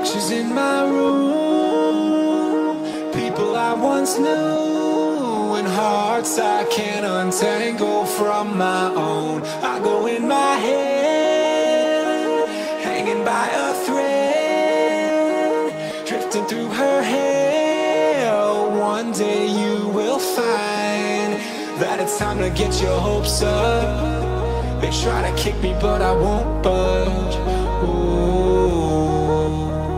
Pictures in my room, people I once knew, and hearts I can't untangle from my own. I go in my head, hanging by a thread, drifting through her hair. One day you will find that it's time to get your hopes up. They try to kick me but I won't budge. Ooh.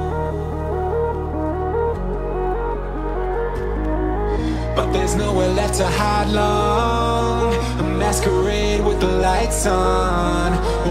But there's nowhere left to hide long. A masquerade with the lights on.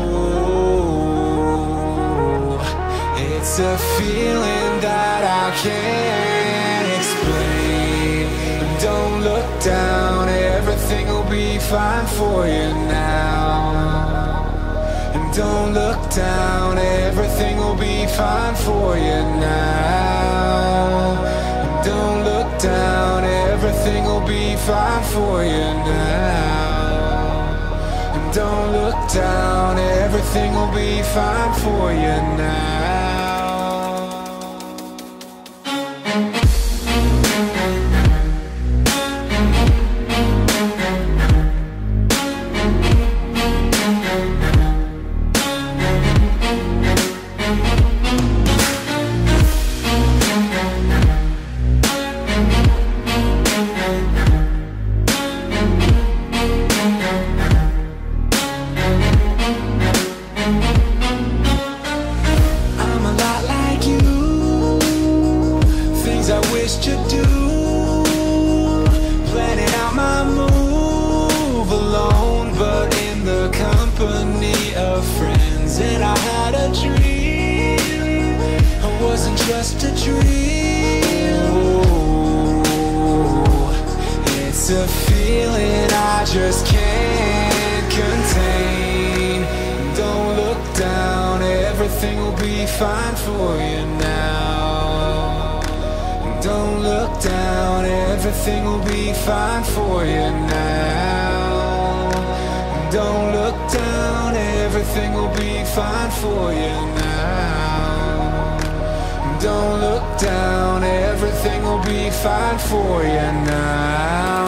Ooh. It's a feeling that I can't explain. Don't look down, everything will be fine for you now. And don't look down, everything will be fine for you now. And don't look down, everything will be fine for you now. And don't look down, everything will be fine for you now. Just a dream. Ooh, it's a feeling I just can't contain. Don't look down, everything will be fine for you now. Don't look down, everything will be fine for you now. Don't look down, everything will be fine for you now. Don't look down, everything will be fine for you now.